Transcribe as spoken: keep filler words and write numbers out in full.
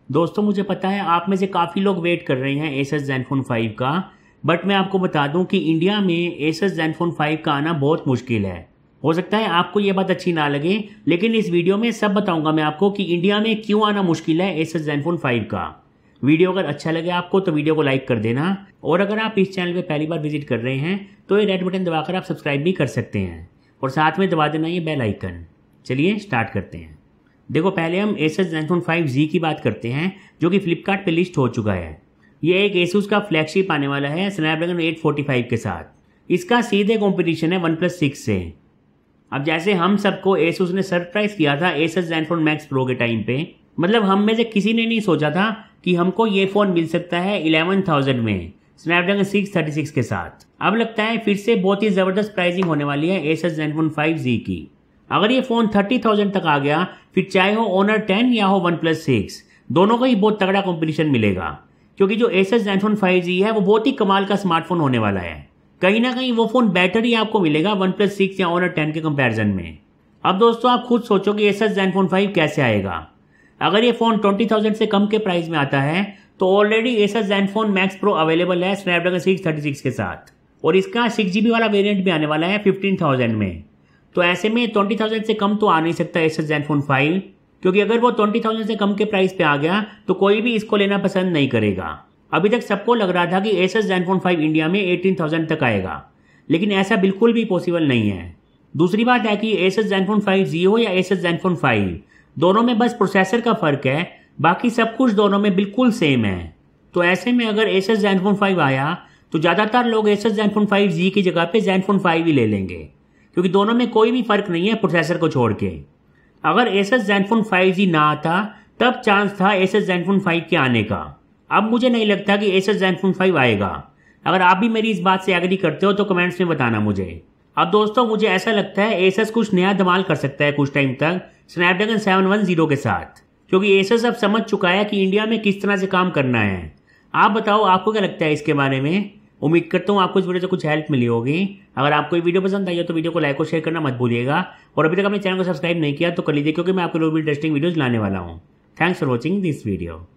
दोस्तों मुझे पता है आप में से काफ़ी लोग वेट कर रहे हैं एसस ज़ेनफोन फाइव का, बट मैं आपको बता दूं कि इंडिया में एसस ज़ेनफोन फाइव का आना बहुत मुश्किल है। हो सकता है आपको ये बात अच्छी ना लगे, लेकिन इस वीडियो में सब बताऊंगा मैं आपको कि इंडिया में क्यों आना मुश्किल है एसस ज़ेनफोन फाइव का। वीडियो अगर अच्छा लगे आपको तो वीडियो को लाइक कर देना, और अगर आप इस चैनल पर पहली बार विजिट कर रहे हैं तो ये रेड बटन दबाकर आप सब्सक्राइब भी कर सकते हैं और साथ में दबा देना ये बेल आइकन। चलिए स्टार्ट करते हैं। देखो पहले हम एसस ज़ेनफोन फाइव ज़ी की बात करते हैं, जो कि फ्लिपकार्ट पे लिस्ट हो चुका है। ये एक एसूस का फ्लैगशिप आने वाला है स्नैपड्रैगन एट फोर्टी फाइव के साथ। इसका सीधे कंपटीशन है वन प्लस सिक्स से। अब जैसे हम सबको एसूस ने सरप्राइज किया था एसस ज़ेनफोन मैक्स प्रो के टाइम पे, मतलब हम में से किसी ने नहीं सोचा था कि हमको ये फ़ोन मिल सकता है इलेवन थाउजेंड में स्नैपड्रैगन सिक्स थर्टी सिक्स के साथ। अब लगता है फिर से बहुत ही ज़बरदस्त प्राइसिंग होने वाली है एसस ज़ेनफोन फाइव ज़ी की। अगर ये फ़ोन थर्टी थाउजेंड तक आ गया, फिर चाहे हो ऑनर टेन या हो वन प्लस सिक्स, दोनों का ही बहुत तगड़ा कंपटीशन मिलेगा, क्योंकि जो एसस ज़ेनफोन फाइव ज़ी है वो बहुत ही कमाल का स्मार्टफोन होने वाला है। कहीं ना कहीं वो फ़ोन बेटर ही आपको मिलेगा वन प्लस सिक्स या ऑनर टेन के कंपैरिजन में। अब दोस्तों आप खुद सोचो कि एसस ज़ेनफोन फाइव कैसे आएगा। अगर ये फ़ोन ट्वेंटी थाउजेंड से कम के प्राइस में आता है तो already Asus Zenfone Max Pro available है स्नैपड्रैगन सिक्स थर्टी सिक्स के साथ, और इसका सिक्स जी बी वाला वेरियंट भी आने वाला है फिफ्टीन थाउजेंड में। तो ऐसे में ट्वेंटी थाउजेंड से कम तो आ नहीं सकता एसस ज़ेनफोन फाइव, क्योंकि अगर वो ट्वेंटी थाउजेंड से कम के प्राइस पे आ गया तो कोई भी इसको लेना पसंद नहीं करेगा। अभी तक सबको लग रहा था कि एसस ज़ेनफोन फाइव इंडिया में एटीन थाउजेंड तक आएगा, लेकिन ऐसा बिल्कुल भी पॉसिबल नहीं है। दूसरी बात है कि एसस ज़ेनफोन फाइव ज़ी हो या एसस ज़ेनफोन फाइव, दोनों में बस प्रोसेसर का फर्क है, बाकी सब कुछ दोनों में बिल्कुल सेम है। तो ऐसे में अगर एसस ज़ेनफोन फाइव आया तो ज़्यादातर लोग एसस ज़ेनफोन फाइव ज़ी की जगह पे ज़ेनफोन फाइव ही ले लेंगे, क्योंकि दोनों में कोई भी फर्क नहीं है प्रोसेसर को छोड़ के। अगर एसस ज़ेनफोन फाइव ज़ी ना आता तब चांस था एसस ज़ेनफोन फाइव के आने का। अब मुझे नहीं लगता कि एसस ज़ेनफोन फाइव आएगा। अगर आप भी मेरी इस बात से एग्री करते हो तो कमेंट्स में बताना मुझे। अब दोस्तों मुझे ऐसा लगता है एसस कुछ नया धमाल कर सकता है कुछ टाइम तक स्नैपड्रैगन सेवन वन ज़ीरो के साथ, क्योंकि एसस अब समझ चुका है कि इंडिया में किस तरह से काम करना है। आप बताओ आपको क्या लगता है इसके बारे में। उम्मीद करता हूँ आपको इस वीडियो से कुछ हेल्प मिली होगी। अगर आपको ये वीडियो पसंद आई हो तो वीडियो को लाइक और शेयर करना मत भूलिएगा, और अभी तक अपने चैनल को सब्सक्राइब नहीं किया तो कर लीजिए, क्योंकि मैं आपके लिए भी इंटरेस्टिंग वीडियोस लाने वाला हूँ। Thanks for watching this video.